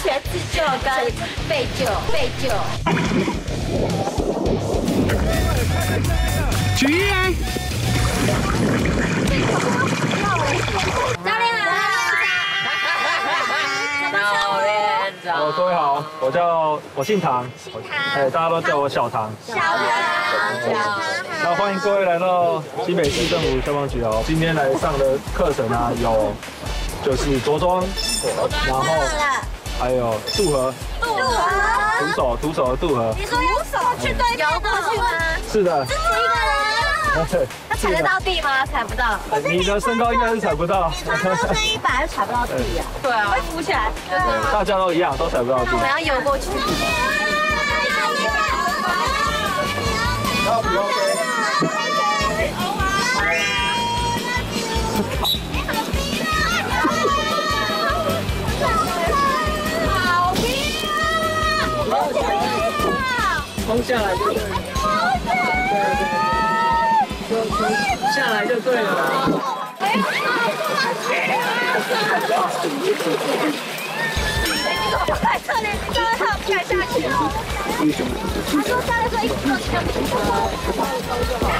学自救跟被救。 举一来。 教练好。教练长。 各位好，我姓唐，大家都叫我小唐。 小唐。 那欢迎各位来到新北市政府消防局哦。今天来上的课程啊，有就是着装，然后还有渡河，徒手的渡河。 你说用手去对游过去吗？ 是的。 自己一个人。他踩得到地吗？踩不到。 你的身高应该是踩不到。 他是100就踩不到地呀。对啊。会浮起来。对， 大家都一样，都踩不到地。 我们要游过去。 冲下来就对，就下来就对了。 太可怜，刚刚他不敢下去。他说下来说一直都抢不到。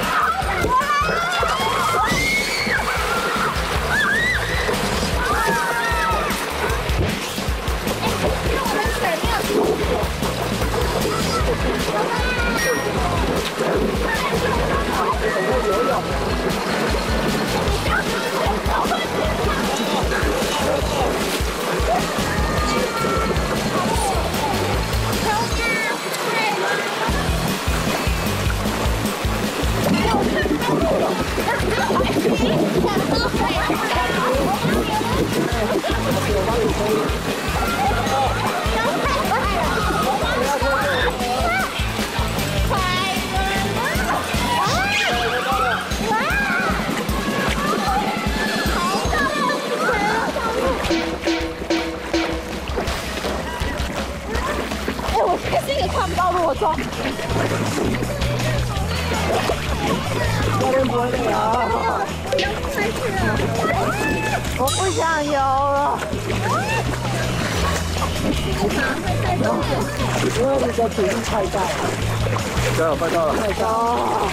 看不到落妆。教练不会累啊！我不想游了。因为你的体力太大了。加油，快到了！太高了。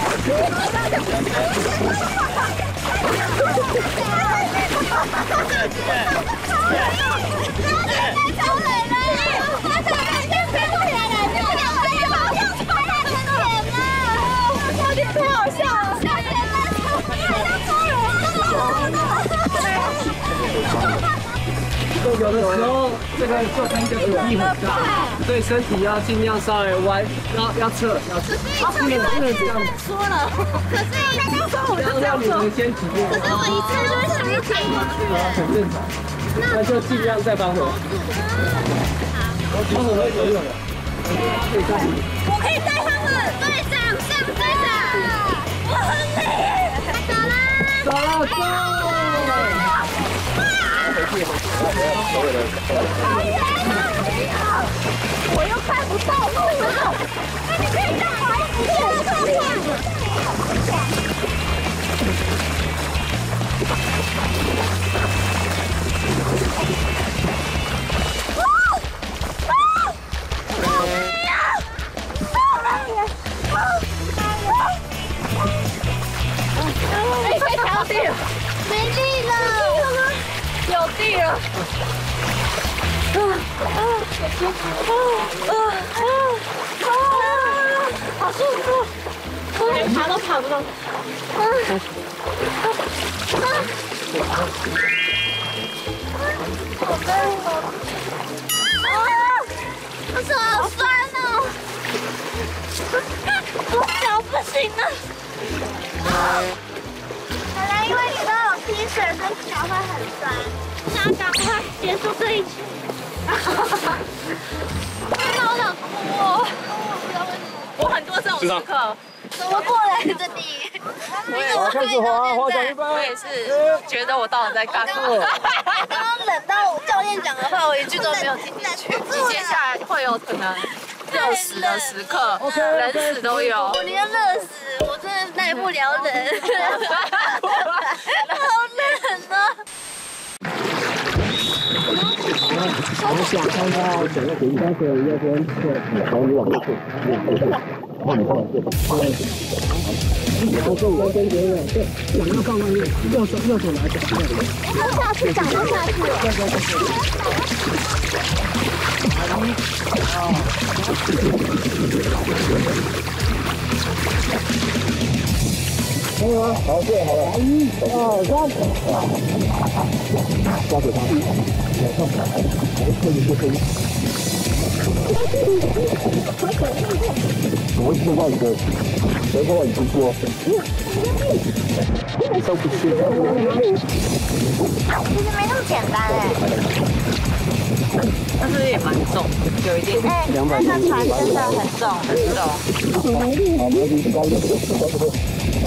有的时候这个做成一个阻力很大，所以身体要尽量稍微弯，要侧，不能这样。说了，可是那时候我就这样做。先起步。可是我一次就会想要踩过去。很正常，那就尽量再帮我。帮我会游泳的。我可以带他们，队长上队长，我很累。走了，走了。我又看不到路了，那你可以干嘛？你可以看看。哎，可以踩到地了，没地了，有地了。好舒服，连爬都爬不动。好累哦！我手好酸哦，我脚不行了。奶奶，因为你都有踢水，所以脚会很酸。想赶快结束这一局。真的好想哭哦！我很多这种时刻，怎么过来这里？ 开始滑桨预备。 我也是觉得我到底在干嘛？ 刚刚冷到教练讲的话，我一句都没有听进去。 接下来会有可能热死的时刻，冷死都有。 我宁愿热死，我真的耐不了冷，好冷啊！ 往下看到整个平山水右边，然后你往右退，然后你放右，然后这边跟别人对，两个放外面，右手来讲， 下去，讲到下去。 可以吗？好，对，好了。1、2、3，抓住它，我会碰到一个，谁碰到你不说？都不去。 其实没那么简单哎。 但是也蛮重，有一点。 哎，那个船真的很重，很重。 好，没问题，高一点，好。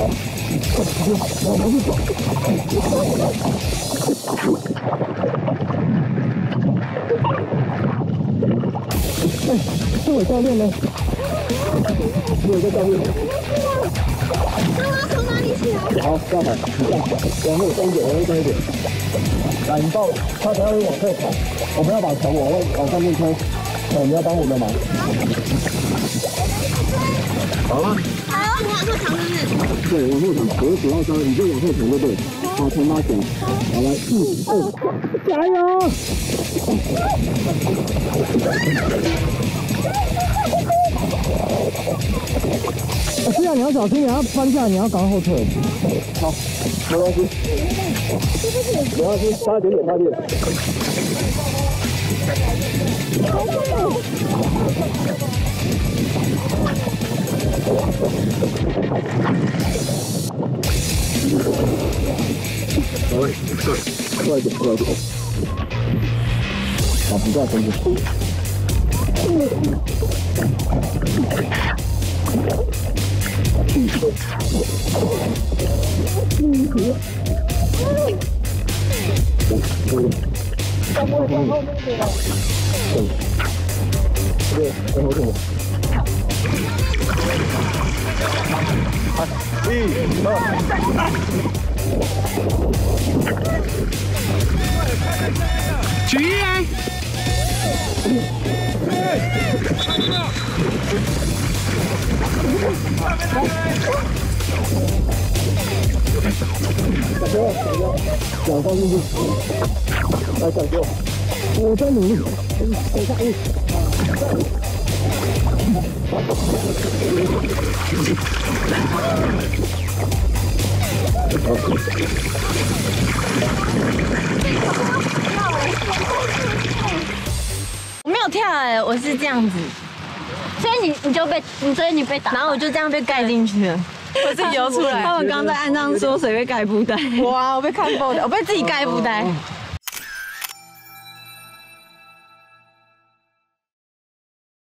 这位教练呢？这位教练。 那我要从哪里起来？ 好，站好，往后站一点，一点。来，你抱，他才会往后跑。我们要把船往上面推，你要帮我们忙。好了。 好，我往后躺是不是？ 对，往后躺，我数到3，你就往后躺就对。好，从拉绳。好，来，1、2，加油！这样你要小心，你要翻下，你要赶快后退。好，没关系，没关系，差一点，差一点。快点，好，不要分心。 举来。 脚放进去，来小舅，我在努力，等一下， 我没有跳哎，我是这样子， 所以你被打， 然后我就这样被盖进去了。我自己游出来。他们刚在岸上说谁被盖布袋，哇，我被看爆的，我被自己盖布袋。